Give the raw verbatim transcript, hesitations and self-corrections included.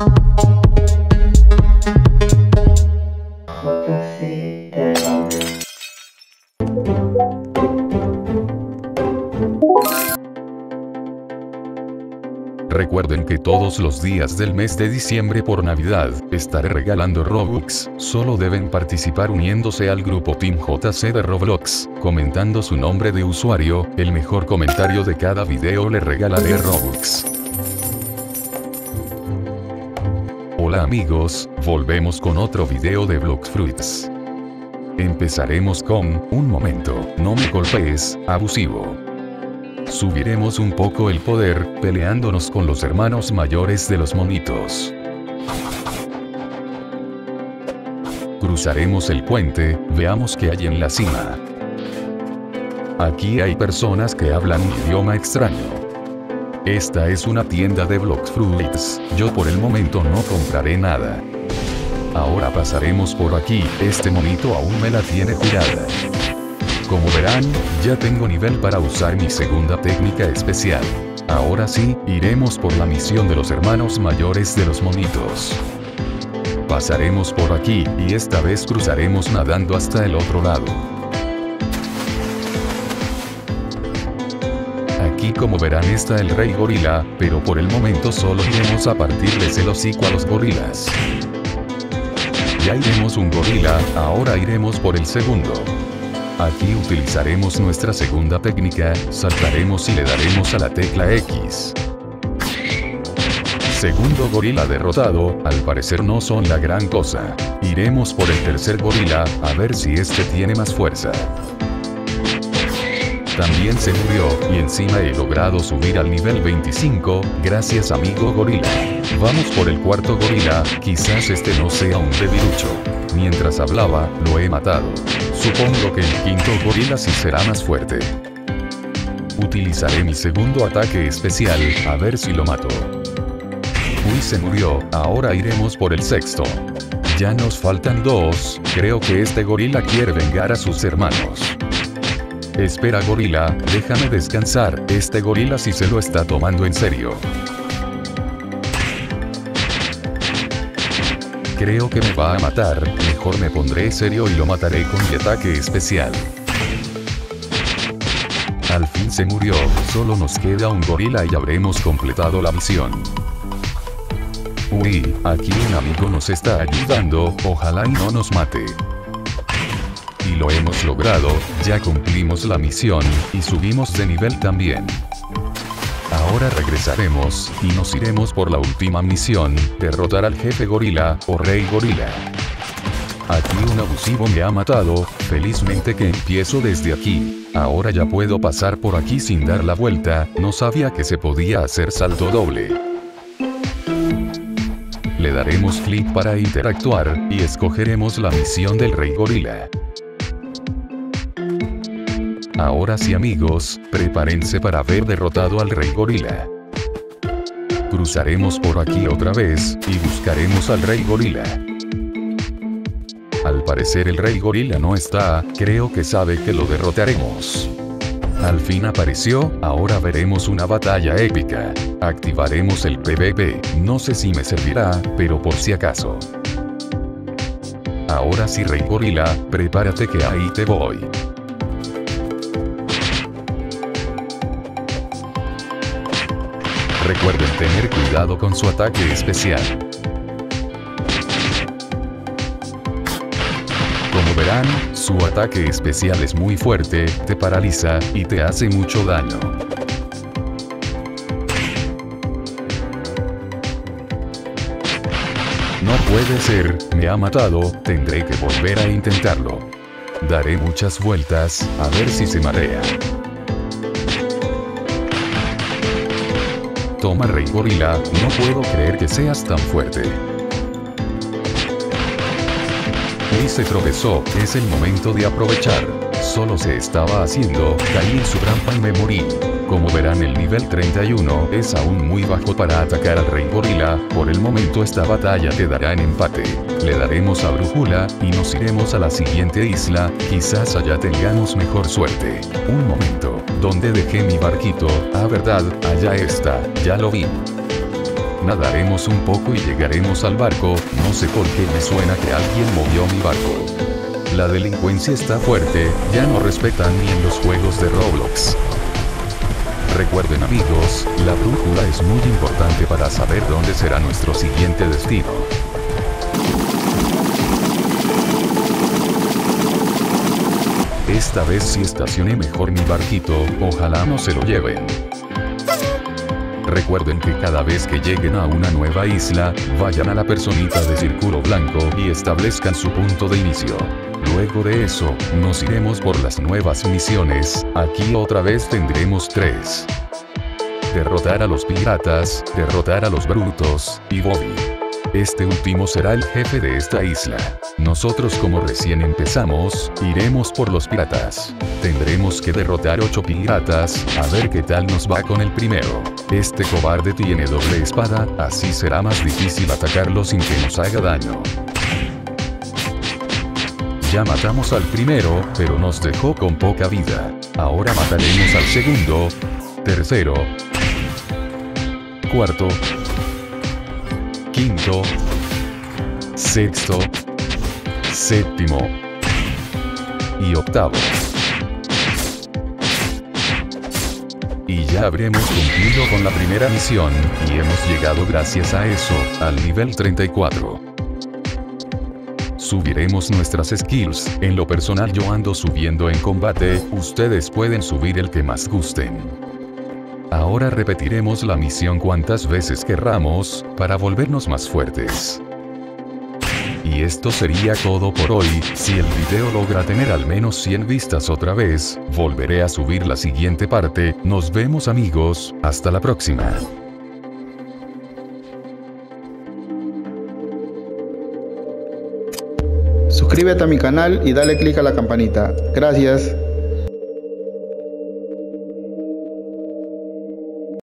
Recuerden que todos los días del mes de diciembre por Navidad, estaré regalando Robux, solo deben participar uniéndose al grupo Team J C de Roblox, comentando su nombre de usuario, el mejor comentario de cada video le regalaré Robux. Hola amigos, volvemos con otro video de Blox Fruits. Empezaremos con, un momento, no me golpees, abusivo. Subiremos un poco el poder, peleándonos con los hermanos mayores de los monitos. Cruzaremos el puente, veamos qué hay en la cima. Aquí hay personas que hablan un idioma extraño. Esta es una tienda de Blox Fruits, yo por el momento no compraré nada. Ahora pasaremos por aquí, este monito aún me la tiene jurada. Como verán, ya tengo nivel para usar mi segunda técnica especial. Ahora sí, iremos por la misión de los hermanos mayores de los monitos. Pasaremos por aquí, y esta vez cruzaremos nadando hasta el otro lado. Aquí como verán está el rey gorila, pero por el momento solo iremos a partirles el hocico a los gorilas. Ya iremos un gorila, ahora iremos por el segundo. Aquí utilizaremos nuestra segunda técnica, saltaremos y le daremos a la tecla X. Segundo gorila derrotado, al parecer no son la gran cosa. Iremos por el tercer gorila, a ver si este tiene más fuerza. También se murió, y encima he logrado subir al nivel veinticinco, gracias amigo gorila. Vamos por el cuarto gorila, quizás este no sea un debilucho. Mientras hablaba, lo he matado. Supongo que el quinto gorila sí será más fuerte. Utilizaré mi segundo ataque especial, a ver si lo mato. Uy, se murió, ahora iremos por el sexto. Ya nos faltan dos, creo que este gorila quiere vengar a sus hermanos. Espera gorila, déjame descansar, este gorila sí se lo está tomando en serio. Creo que me va a matar, mejor me pondré serio y lo mataré con mi ataque especial. Al fin se murió, solo nos queda un gorila y habremos completado la misión. Uy, aquí un amigo nos está ayudando, ojalá y no nos mate. Y lo hemos logrado, ya cumplimos la misión, y subimos de nivel también. Ahora regresaremos, y nos iremos por la última misión, derrotar al jefe gorila, o rey gorila. Aquí un abusivo me ha matado, felizmente que empiezo desde aquí. Ahora ya puedo pasar por aquí sin dar la vuelta, no sabía que se podía hacer salto doble. Le daremos clic para interactuar, y escogeremos la misión del rey gorila. Ahora sí amigos, prepárense para haber derrotado al rey gorila. Cruzaremos por aquí otra vez, y buscaremos al rey gorila. Al parecer el rey gorila no está, creo que sabe que lo derrotaremos. Al fin apareció, ahora veremos una batalla épica. Activaremos el PvP, no sé si me servirá, pero por si acaso. Ahora sí rey gorila, prepárate que ahí te voy. Recuerden tener cuidado con su ataque especial. Como verán, su ataque especial es muy fuerte, te paraliza, y te hace mucho daño. No puede ser, me ha matado, tendré que volver a intentarlo. Daré muchas vueltas, a ver si se marea. Toma rey gorila, no puedo creer que seas tan fuerte. Uy, se tropezó, es el momento de aprovechar. Solo se estaba haciendo, caí en su trampa y me morí. Como verán el nivel treinta y uno es aún muy bajo para atacar al rey gorila, por el momento esta batalla quedará en empate. Le daremos a brújula, y nos iremos a la siguiente isla, quizás allá tengamos mejor suerte. Un momento, ¿dónde dejé mi barquito? Ah verdad, allá está, ya lo vi. Nadaremos un poco y llegaremos al barco. No sé por qué me suena que alguien movió mi barco. La delincuencia está fuerte, ya no respetan ni en los juegos de Roblox. Recuerden amigos, la brújula es muy importante para saber dónde será nuestro siguiente destino. Esta vez sí estacioné mejor mi barquito, ojalá no se lo lleven. Recuerden que cada vez que lleguen a una nueva isla, vayan a la personita de círculo blanco y establezcan su punto de inicio. Luego de eso, nos iremos por las nuevas misiones. Aquí otra vez tendremos tres. Derrotar a los piratas, derrotar a los brutos, y Bobby. Este último será el jefe de esta isla. Nosotros como recién empezamos, iremos por los piratas. Tendremos que derrotar ocho piratas, a ver qué tal nos va con el primero. Este cobarde tiene doble espada, así será más difícil atacarlo sin que nos haga daño. Ya matamos al primero, pero nos dejó con poca vida. Ahora mataremos al segundo, tercero, cuarto, quinto, sexto, séptimo y octavo. Y ya habremos cumplido con la primera misión, y hemos llegado gracias a eso, al nivel treinta y cuatro. Subiremos nuestras skills, en lo personal yo ando subiendo en combate, ustedes pueden subir el que más gusten. Ahora repetiremos la misión cuantas veces querramos, para volvernos más fuertes. Y esto sería todo por hoy. Si el video logra tener al menos cien vistas otra vez, volveré a subir la siguiente parte. Nos vemos amigos, hasta la próxima. Suscríbete a mi canal y dale click a la campanita. Gracias.